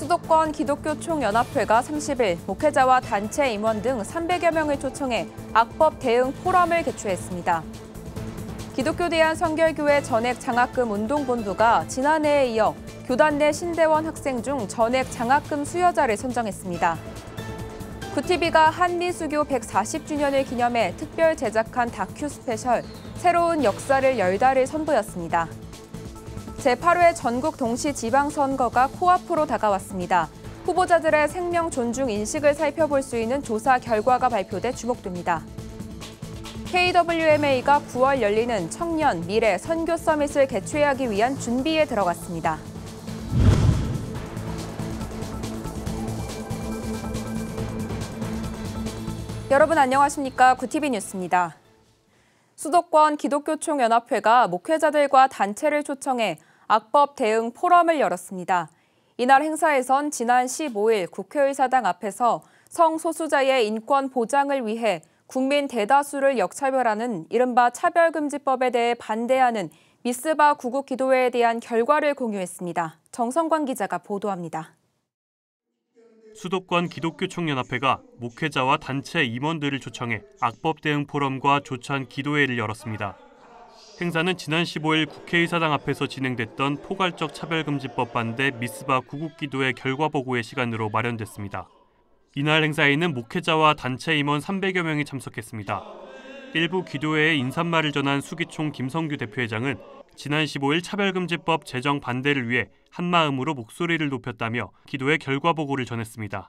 수도권 기독교 총연합회가 30일 목회자와 단체 임원 등 300여 명을 초청해 악법 대응 포럼을 개최했습니다. 기독교 대한선결교회 전액 장학금 운동본부가 지난해에 이어 교단 내 신대원 학생 중 전액 장학금 수여자를 선정했습니다. 구티비가 한미수교 140주년을 기념해 특별 제작한 다큐 스페셜 새로운 역사를 열다를 선보였습니다. 제8회 전국 동시 지방선거가 코앞으로 다가왔습니다. 후보자들의 생명 존중 인식을 살펴볼 수 있는 조사 결과가 발표돼 주목됩니다. KWMA가 9월 열리는 청년 미래 선교 서밋을 개최하기 위한 준비에 들어갔습니다. 여러분 안녕하십니까? 구티비 뉴스입니다. 수도권 기독교 총연합회가 목회자들과 단체를 초청해 악법 대응 포럼을 열었습니다. 이날 행사에선 지난 15일 국회의사당 앞에서 성소수자의 인권 보장을 위해 국민 대다수를 역차별하는 이른바 차별금지법에 대해 반대하는 미스바 구국기도회에 대한 결과를 공유했습니다. 정성관 기자가 보도합니다. 수도권 기독교 총연합회가 목회자와 단체 임원들을 초청해 악법 대응 포럼과 조찬 기도회를 열었습니다. 행사는 지난 15일 국회의사당 앞에서 진행됐던 포괄적 차별금지법 반대 미스바 구국기도회 결과보고의 시간으로 마련됐습니다. 이날 행사에는 목회자와 단체 임원 300여 명이 참석했습니다. 일부 기도회에 인사말을 전한 수기총 김성규 대표회장은 지난 15일 차별금지법 제정 반대를 위해 한마음으로 목소리를 높였다며 기도회 결과보고를 전했습니다.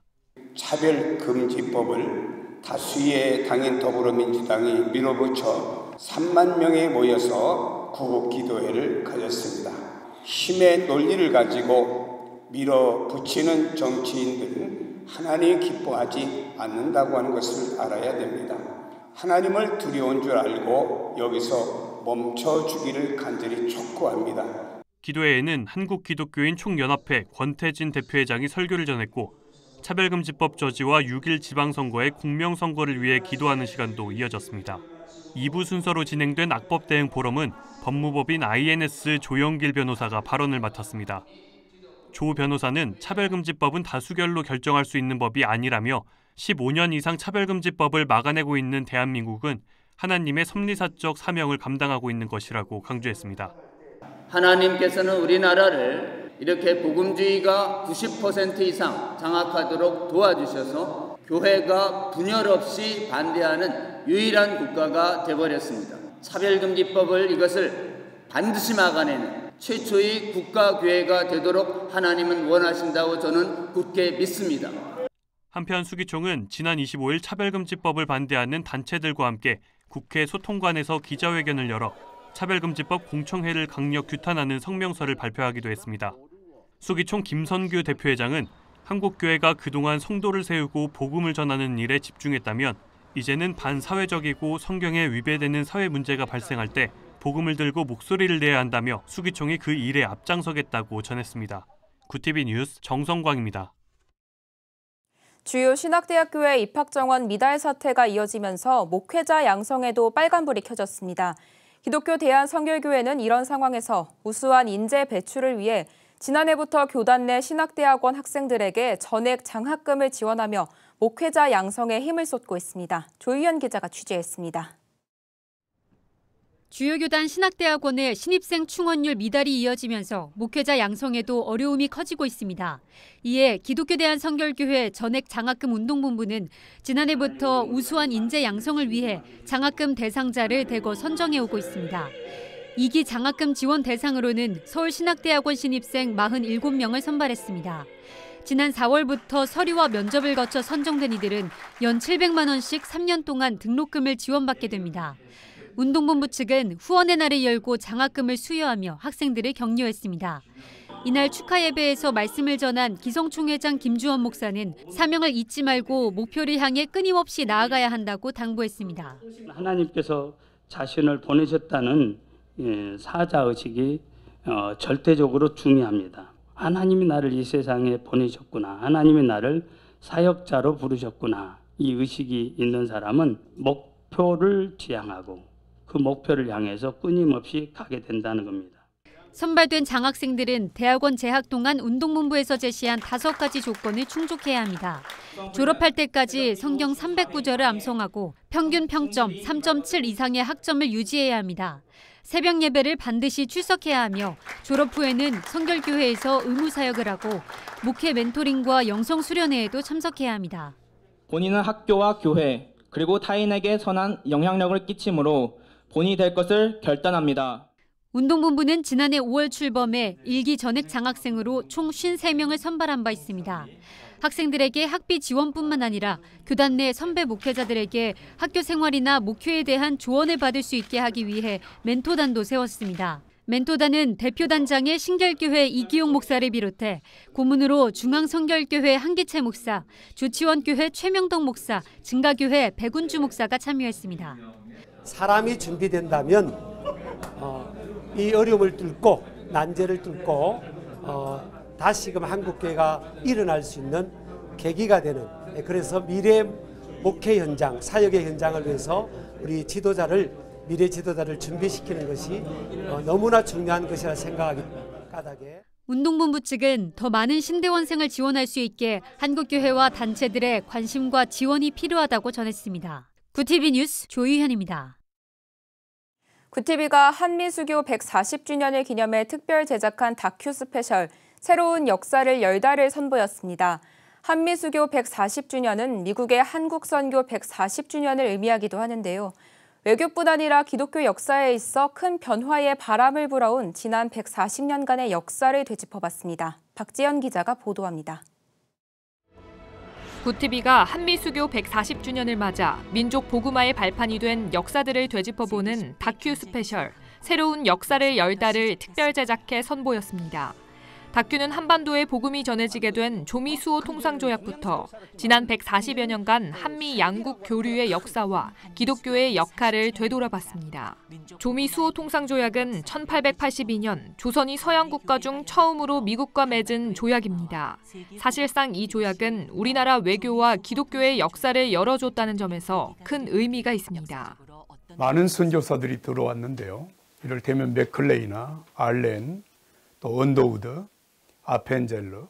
차별금지법을 다수의 당인 더불어민주당이 밀어붙여 3만 명이 모여서 구국기도회를 가졌습니다. 힘의 논리를 가지고 밀어붙이는 정치인들은 하나님이 기뻐하지 않는다고 하는 것을 알아야 됩니다. 하나님을 두려운 줄 알고 여기서 멈춰주기를 간절히 촉구합니다. 기도회에는 한국기독교인 총연합회 권태진 대표회장이 설교를 전했고 차별금지법 저지와 6일 지방선거의 국명선거를 위해 기도하는 시간도 이어졌습니다. 2부 순서로 진행된 악법 대응 포럼은 법무법인 INS 조영길 변호사가 발언을 맡았습니다. 조 변호사는 차별금지법은 다수결로 결정할 수 있는 법이 아니라며 15년 이상 차별금지법을 막아내고 있는 대한민국은 하나님의 섭리사적 사명을 감당하고 있는 것이라고 강조했습니다. 하나님께서는 우리나라를 이렇게 복음주의가 90% 이상 장악하도록 도와주셔서 교회가 분열 없이 반대하는 유일한 국가가 되어버렸습니다. 차별금지법을 이것을 반드시 막아내는 최초의 국가교회가 되도록 하나님은 원하신다고 저는 굳게 믿습니다. 한편 수기총은 지난 25일 차별금지법을 반대하는 단체들과 함께 국회 소통관에서 기자회견을 열어 차별금지법 공청회를 강력 규탄하는 성명서를 발표하기도 했습니다. 수기총 김선규 대표회장은 한국교회가 그동안 성도를 세우고 복음을 전하는 일에 집중했다면 이제는 반사회적이고 성경에 위배되는 사회 문제가 발생할 때 복음을 들고 목소리를 내야 한다며 수기총이 그 일에 앞장서겠다고 전했습니다. 구티비 뉴스 정성광입니다. 주요 신학대학교의 입학정원 미달 사태가 이어지면서 목회자 양성에도 빨간불이 켜졌습니다. 기독교 대한선결교회는 이런 상황에서 우수한 인재 배출을 위해 지난해부터 교단 내 신학대학원 학생들에게 전액 장학금을 지원하며 목회자 양성에 힘을 쏟고 있습니다. 조희연 기자가 취재했습니다. 주요 교단 신학대학원의 신입생 충원율 미달이 이어지면서 목회자 양성에도 어려움이 커지고 있습니다. 이에 기독교 대한선결교회 전액 장학금 운동본부는 지난해부터 우수한 인재 양성을 위해 장학금 대상자를 대거 선정해 오고 있습니다. 2기 장학금 지원 대상으로는 서울신학대학원 신입생 47명을 선발했습니다. 지난 4월부터 서류와 면접을 거쳐 선정된 이들은 연 700만 원씩 3년 동안 등록금을 지원받게 됩니다. 운동본부 측은 후원의 날을 열고 장학금을 수여하며 학생들을 격려했습니다. 이날 축하 예배에서 말씀을 전한 기성총회장 김주원 목사는 사명을 잊지 말고 목표를 향해 끊임없이 나아가야 한다고 당부했습니다. 하나님께서 자신을 보내셨다는 사자의식이 절대적으로 중요합니다. 하나님이 나를 이 세상에 보내셨구나. 하나님이 나를 사역자로 부르셨구나. 이 의식이 있는 사람은 목표를 지향하고 그 목표를 향해서 끊임없이 가게 된다는 겁니다. 선발된 장학생들은 대학원 재학 동안 운동본부에서 제시한 5가지 조건을 충족해야 합니다. 졸업할 때까지 성경 300구절을 암송하고 평균 평점 3.7 이상의 학점을 유지해야 합니다. 새벽 예배를 반드시 출석해야 하며 졸업 후에는 성결교회에서 의무사역을 하고 목회 멘토링과 영성 수련회에도 참석해야 합니다. 본인은 학교와 교회 그리고 타인에게 선한 영향력을 끼치므로 본이 될 것을 결단합니다. 운동본부는 지난해 5월 출범해 1기 전액 장학생으로 총 53명을 선발한 바 있습니다. 학생들에게 학비 지원뿐만 아니라 교단 내 선배 목회자들에게 학교 생활이나 목회에 대한 조언을 받을 수 있게 하기 위해 멘토단도 세웠습니다. 멘토단은 대표단장의 신결교회 이기용 목사를 비롯해 고문으로 중앙성결교회 한기채 목사, 조치원교회 최명덕 목사, 증가교회 백운주 목사가 참여했습니다. 사람이 준비된다면 이 어려움을 뚫고 난제를 뚫고 다시금 한국교회가 일어날 수 있는 계기가 되는, 그래서 미래 목회 현장, 사역의 현장을 위해서 우리 미래 지도자를 준비시키는 것이 너무나 중요한 것이라 생각하기 까닭에 운동본부 측은 더 많은 신대원생을 지원할 수 있게 한국교회와 단체들의 관심과 지원이 필요하다고 전했습니다. 구TV 뉴스 조유현입니다. 구TV가 한미수교 140주년을 기념해 특별 제작한 다큐 스페셜 새로운 역사를 열다를 선보였습니다. 한미수교 140주년은 미국의 한국선교 140주년을 의미하기도 하는데요. 외교뿐 아니라 기독교 역사에 있어 큰 변화의 바람을 불어온 지난 140년간의 역사를 되짚어봤습니다. 박지연 기자가 보도합니다. 구TV가 한미수교 140주년을 맞아 민족 복음화의 발판이 된 역사들을 되짚어보는 다큐 스페셜 새로운 역사를 열다를 특별 제작해 선보였습니다. 다큐는 한반도에 복음이 전해지게 된 조미수호 통상조약부터 지난 140여 년간 한미 양국 교류의 역사와 기독교의 역할을 되돌아봤습니다. 조미수호 통상조약은 1882년 조선이 서양 국가 중 처음으로 미국과 맺은 조약입니다. 사실상 이 조약은 우리나라 외교와 기독교의 역사를 열어줬다는 점에서 큰 의미가 있습니다. 많은 선교사들이 들어왔는데요. 이를테면 맥클레이나 알렌, 또 언더우드, 아펜젤러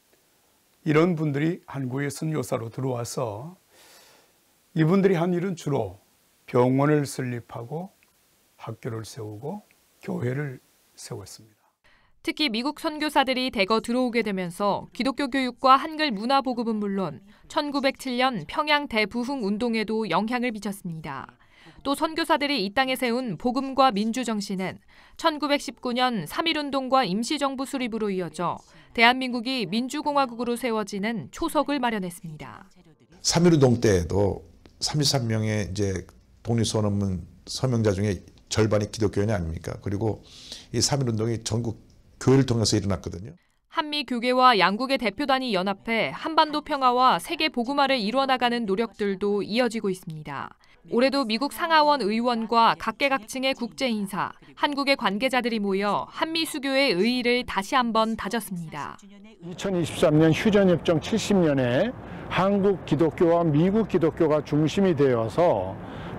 이런 분들이 한국의 선교사로 들어와서 이분들이 한 일은 주로 병원을 설립하고 학교를 세우고 교회를 세웠습니다. 특히 미국 선교사들이 대거 들어오게 되면서 기독교 교육과 한글 문화 보급은 물론 1907년 평양 대부흥 운동에도 영향을 미쳤습니다. 또 선교사들이 이 땅에 세운 복음과 민주 정신은 1919년 3.1운동과 임시정부 수립으로 이어져 대한민국이 민주공화국으로 세워지는 초석을 마련했습니다. 3.1운동 때에도 33명의 이제 독립선언문 서명자 중에 절반이 기독교인이 아닙니까? 그리고 이 3.1운동이 전국 교회를 통해서 일어났거든요. 한미 교계와 양국의 대표단이 연합해 한반도 평화와 세계 복음화를 이루어나가는 노력들도 이어지고 있습니다. 올해도 미국 상하원 의원과 각계각층의 국제인사, 한국의 관계자들이 모여 한미 수교의 의의를 다시 한번 다졌습니다. 2023년 휴전협정 70년에 한국 기독교와 미국 기독교가 중심이 되어서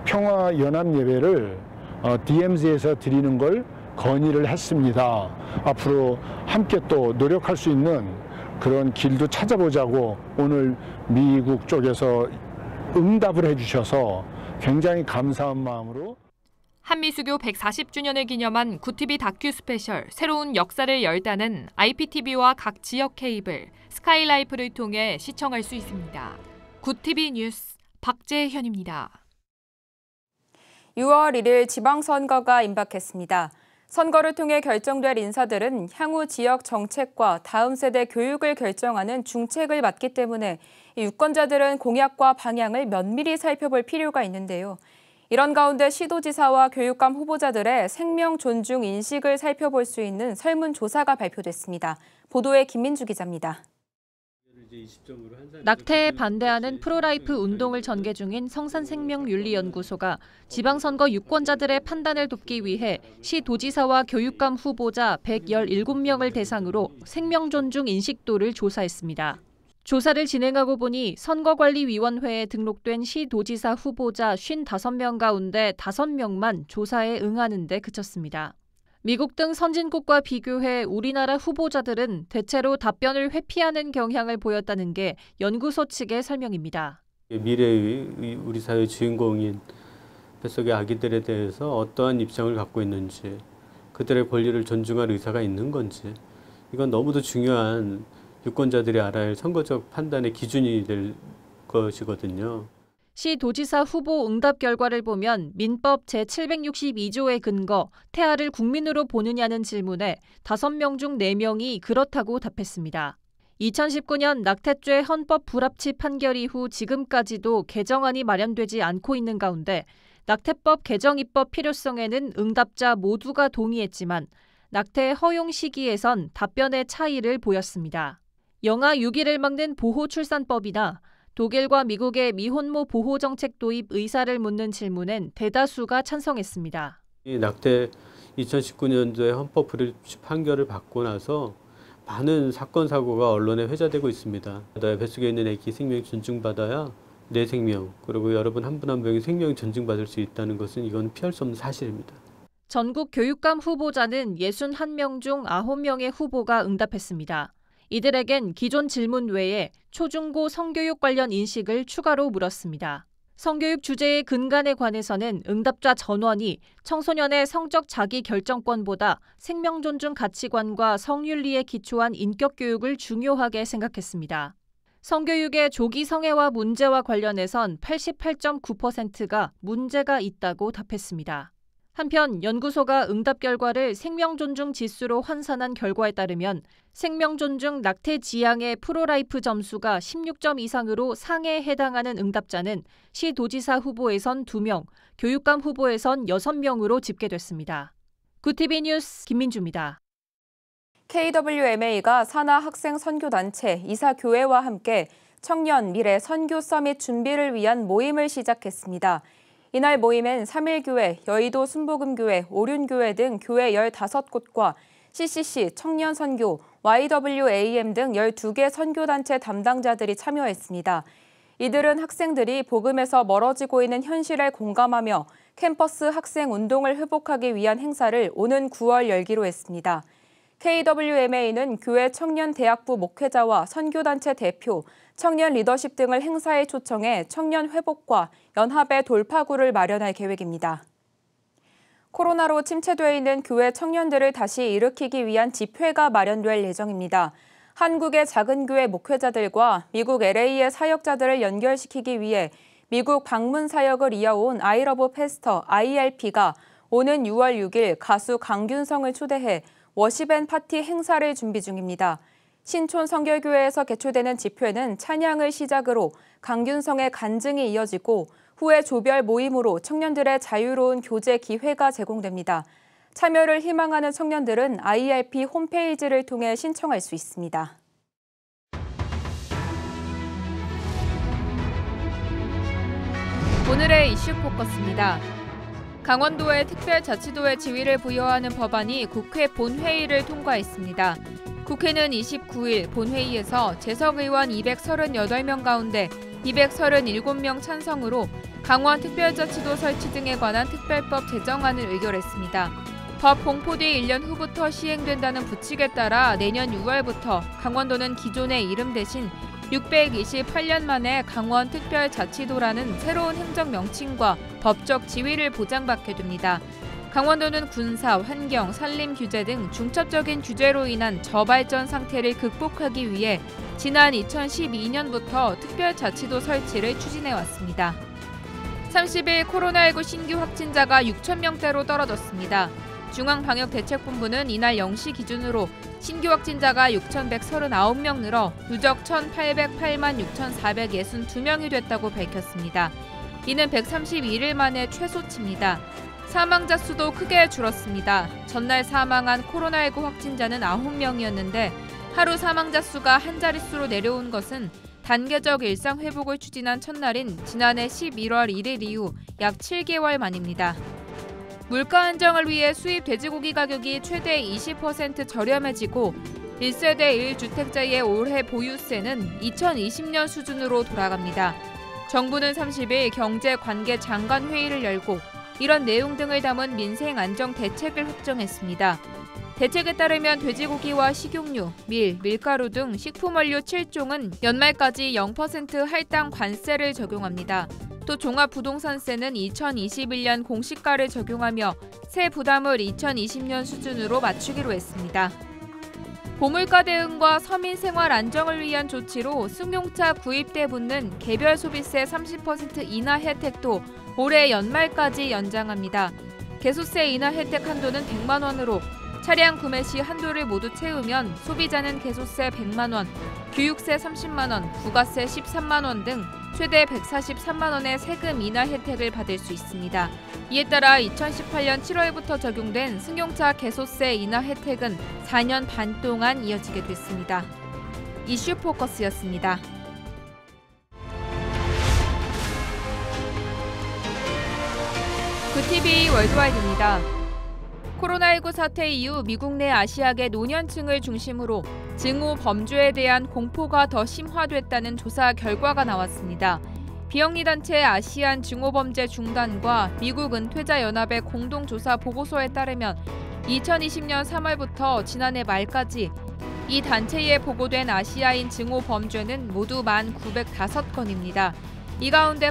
평화연합예배를 DMZ에서 드리는 걸 건의를 했습니다. 앞으로 함께 또 노력할 수 있는 그런 길도 찾아보자고 오늘 미국 쪽에서 응답을 해주셔서 굉장히 감사한 마음으로 한미수교 140주년을 기념한 구TV 다큐 스페셜 새로운 역사를 열다는 IPTV와 각 지역 케이블, 스카이라이프를 통해 시청할 수 있습니다. 구TV 뉴스 박재현입니다. 6월 1일 지방선거가 임박했습니다. 선거를 통해 결정될 인사들은 향후 지역 정책과 다음 세대 교육을 결정하는 중책을 맡기 때문에 유권자들은 공약과 방향을 면밀히 살펴볼 필요가 있는데요. 이런 가운데 시도지사와 교육감 후보자들의 생명 존중 인식을 살펴볼 수 있는 설문조사가 발표됐습니다. 보도에 김민주 기자입니다. 낙태에 반대하는 프로라이프 운동을 전개 중인 성산생명윤리연구소가 지방선거 유권자들의 판단을 돕기 위해 시도지사와 교육감 후보자 117명을 대상으로 생명존중 인식도를 조사했습니다. 조사를 진행하고 보니 선거관리위원회에 등록된 시도지사 후보자 55명 가운데 5명만 조사에 응하는 데 그쳤습니다. 미국 등 선진국과 비교해 우리나라 후보자들은 대체로 답변을 회피하는 경향을 보였다는 게 연구소 측의 설명입니다. 미래의 우리 사회의 주인공인 뱃속의 아기들에 대해서 어떠한 입장을 갖고 있는지, 그들의 권리를 존중할 의사가 있는 건지, 이건 너무도 중요한 유권자들이 알아야 할 선거적 판단의 기준이 될 것이거든요. 시 도지사 후보 응답 결과를 보면 민법 제762조에 근거 태아를 국민으로 보느냐는 질문에 5명 중 4명이 그렇다고 답했습니다. 2019년 낙태죄 헌법 불합치 판결 이후 지금까지도 개정안이 마련되지 않고 있는 가운데 낙태법 개정 입법 필요성에는 응답자 모두가 동의했지만 낙태 허용 시기에선 답변의 차이를 보였습니다. 영아 유기를 막는 보호출산법이나 독일과 미국의 미혼모 보호 정책 도입 의사를 묻는 질문엔 대다수가 찬성했습니다. 이 낙태 2019년도에 헌법 불합치 판결을 받고 나서 많은 사건 사고가 언론에 회자되고 있습니다. 뱃속에 있는 아기 생명이 존중받아야 내 생명, 그리고 여러분 한 분 한 명의 생명이 존중받을 수 있다는 것은 이건 피할 수 없는 사실입니다. 전국 교육감 후보자는 61명 중 9명의 후보가 응답했습니다. 이들에겐 기존 질문 외에 초중고 성교육 관련 인식을 추가로 물었습니다. 성교육 주제의 근간에 관해서는 응답자 전원이 청소년의 성적 자기 결정권보다 생명 존중 가치관과 성윤리에 기초한 인격 교육을 중요하게 생각했습니다. 성교육의 조기 성애화 문제와 관련해선 88.9%가 문제가 있다고 답했습니다. 한편 연구소가 응답 결과를 생명존중 지수로 환산한 결과에 따르면 생명존중 낙태 지향의 프로라이프 점수가 16점 이상으로 상해에 해당하는 응답자는 시 도지사 후보에선 2명, 교육감 후보에선 6명으로 집계됐습니다. 구TV 뉴스 김민주입니다. KWMA가 산하 학생 선교단체 이사교회와 함께 청년 미래 선교 서밋 준비를 위한 모임을 시작했습니다. 이날 모임엔 3일교회, 여의도 순복음교회, 오륜교회 등 교회 15곳과 CCC, 청년선교, YWAM 등 12개 선교단체 담당자들이 참여했습니다. 이들은 학생들이 복음에서 멀어지고 있는 현실에 공감하며 캠퍼스 학생 운동을 회복하기 위한 행사를 오는 9월 열기로 했습니다. KWMA는 교회 청년대학부 목회자와 선교단체 대표, 청년 리더십 등을 행사에 초청해 청년 회복과 연합의 돌파구를 마련할 계획입니다. 코로나로 침체돼 있는 교회 청년들을 다시 일으키기 위한 집회가 마련될 예정입니다. 한국의 작은 교회 목회자들과 미국 LA의 사역자들을 연결시키기 위해 미국 방문 사역을 이어온 아이러브 패스터 IRP가 오는 6월 6일 가수 강균성을 초대해 워시밴 파티 행사를 준비 중입니다. 신촌 성결교회에서 개최되는 집회는 찬양을 시작으로 강균성의 간증이 이어지고 후에 조별 모임으로 청년들의 자유로운 교제 기회가 제공됩니다. 참여를 희망하는 청년들은 IRP 홈페이지를 통해 신청할 수 있습니다. 오늘의 이슈 포커스입니다. 강원도의 특별자치도의 지위를 부여하는 법안이 국회 본회의를 통과했습니다. 국회는 29일 본회의에서 재석 의원 238명 가운데 237명 찬성으로 강원 특별자치도 설치 등에 관한 특별법 제정안을 의결했습니다. 법 공포 뒤 1년 후부터 시행된다는 부칙에 따라 내년 6월부터 강원도는 기존의 이름 대신 628년 만에 강원 특별자치도라는 새로운 행정 명칭과 법적 지위를 보장받게 됩니다. 강원도는 군사, 환경, 산림 규제 등 중첩적인 규제로 인한 저발전 상태를 극복하기 위해 지난 2012년부터 특별자치도 설치를 추진해왔습니다. 30일 코로나19 신규 확진자가 6,000명대로 떨어졌습니다. 중앙방역대책본부는 이날 0시 기준으로 신규 확진자가 6,139명 늘어 누적 1,808만 6,462명이 됐다고 밝혔습니다. 이는 131일 만에 최소치입니다. 사망자 수도 크게 줄었습니다. 전날 사망한 코로나19 확진자는 9명이었는데 하루 사망자 수가 한 자릿수로 내려온 것은 단계적 일상 회복을 추진한 첫날인 지난해 11월 1일 이후 약 7개월 만입니다. 물가 안정을 위해 수입 돼지고기 가격이 최대 20% 저렴해지고 1세대 1주택자의 올해 보유세는 2020년 수준으로 돌아갑니다. 정부는 30일 경제관계장관 회의를 열고 이런 내용 등을 담은 민생 안정 대책을 확정했습니다. 대책에 따르면 돼지고기와 식용유, 밀, 밀가루 등 식품 원료 7종은 연말까지 0% 할당 관세를 적용합니다. 또 종합부동산세는 2021년 공시가를 적용하며 세 부담을 2020년 수준으로 맞추기로 했습니다. 고물가 대응과 서민 생활 안정을 위한 조치로 승용차 구입 때 붙는 개별 소비세 30% 인하 혜택도 올해 연말까지 연장합니다. 개소세 인하 혜택 한도는 100만 원으로 차량 구매 시 한도를 모두 채우면 소비자는 개소세 100만 원, 교육세 30만 원, 부가세 13만 원 등 최대 143만 원의 세금 인하 혜택을 받을 수 있습니다. 이에 따라 2018년 7월부터 적용된 승용차 개소세 인하 혜택은 4년 반 동안 이어지게 됐습니다. 이슈 포커스였습니다. 굿TV 월드와이드입니다. 코로나19 사태 이후 미국 내 아시아계 노년층을 중심으로 증오 범죄에 대한 공포가 더 심화됐다는 조사 결과가 나왔습니다. 비영리 단체 아시안 증오범죄 중단과 미국 은퇴자 연합의 공동조사 보고서에 따르면 2020년 3월부터 지난해 말까지 이 단체에 보고된 아시아인 증오 범죄는 모두 1,905건입니다. 이 가운데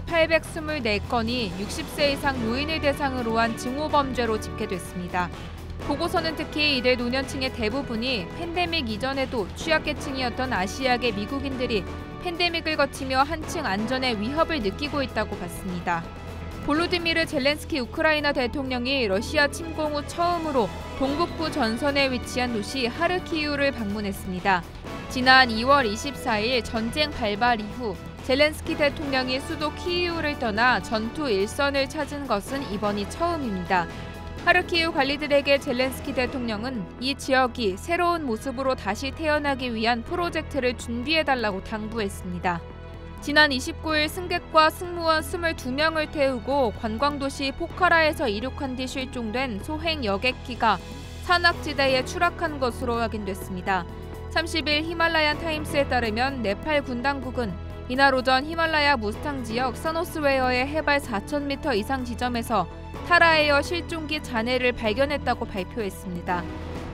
824건이 60세 이상 노인을 대상으로 한 증오범죄로 집계됐습니다. 보고서는 특히 이들 노년층의 대부분이 팬데믹 이전에도 취약계층이었던 아시아계 미국인들이 팬데믹을 거치며 한층 안전에 위협을 느끼고 있다고 봤습니다. 볼로디미르 젤렌스키 우크라이나 대통령이 러시아 침공 후 처음으로 동북부 전선에 위치한 도시 하르키우를 방문했습니다. 지난 2월 24일 전쟁 발발 이후 젤렌스키 대통령이 수도 키이우를 떠나 전투 일선을 찾은 것은 이번이 처음입니다. 하르키우 관리들에게 젤렌스키 대통령은 이 지역이 새로운 모습으로 다시 태어나기 위한 프로젝트를 준비해달라고 당부했습니다. 지난 29일 승객과 승무원 22명을 태우고 관광도시 포카라에서 이륙한 뒤 실종된 소행 여객기가 산악지대에 추락한 것으로 확인됐습니다. 30일 히말라얀 타임스에 따르면 네팔 군 당국은 이날 오전 히말라야 무스탕 지역 사노스웨어의 해발 4,000m 이상 지점에서 타라에어 실종기 잔해를 발견했다고 발표했습니다.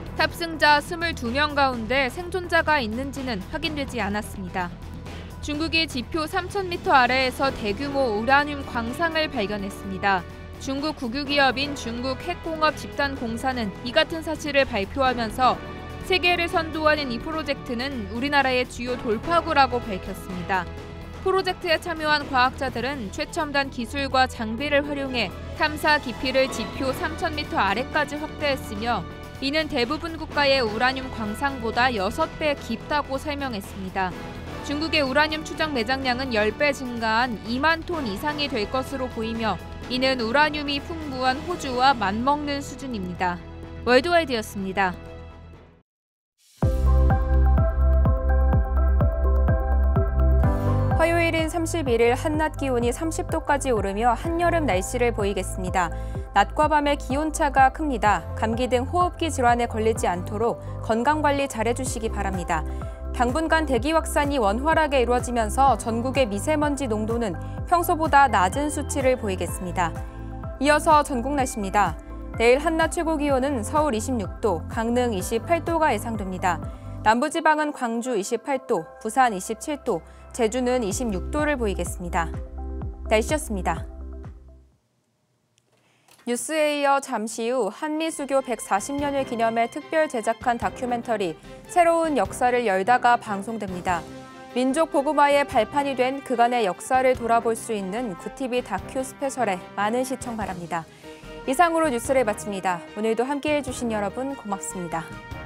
탑승자 22명 가운데 생존자가 있는지는 확인되지 않았습니다. 중국이 지표 3,000m 아래에서 대규모 우라늄 광상을 발견했습니다. 중국 국유기업인 중국 핵공업 집단공사는 이 같은 사실을 발표하면서 세계를 선도하는 이 프로젝트는 우리나라의 주요 돌파구라고 밝혔습니다. 프로젝트에 참여한 과학자들은 최첨단 기술과 장비를 활용해 탐사 깊이를 지표 3,000m 아래까지 확대했으며 이는 대부분 국가의 우라늄 광상보다 6배 깊다고 설명했습니다. 중국의 우라늄 추적 매장량은 10배 증가한 2만 톤 이상이 될 것으로 보이며 이는 우라늄이 풍부한 호주와 맞먹는 수준입니다. 월드와이드였습니다. 화요일인 31일 한낮 기온이 30도까지 오르며 한여름 날씨를 보이겠습니다. 낮과 밤의 기온차가 큽니다. 감기 등 호흡기 질환에 걸리지 않도록 건강관리 잘해주시기 바랍니다. 당분간 대기 확산이 원활하게 이루어지면서 전국의 미세먼지 농도는 평소보다 낮은 수치를 보이겠습니다. 이어서 전국 날씨입니다. 내일 한낮 최고 기온은 서울 26도, 강릉 28도가 예상됩니다. 남부지방은 광주 28도, 부산 27도, 제주는 26도를 보이겠습니다. 날씨였습니다. 뉴스에 이어 잠시 후 한미수교 140년을 기념해 특별 제작한 다큐멘터리 새로운 역사를 열다가 방송됩니다. 민족 복음화의 발판이 된 그간의 역사를 돌아볼 수 있는 굿TV 다큐 스페셜에 많은 시청 바랍니다. 이상으로 뉴스를 마칩니다. 오늘도 함께해 주신 여러분 고맙습니다.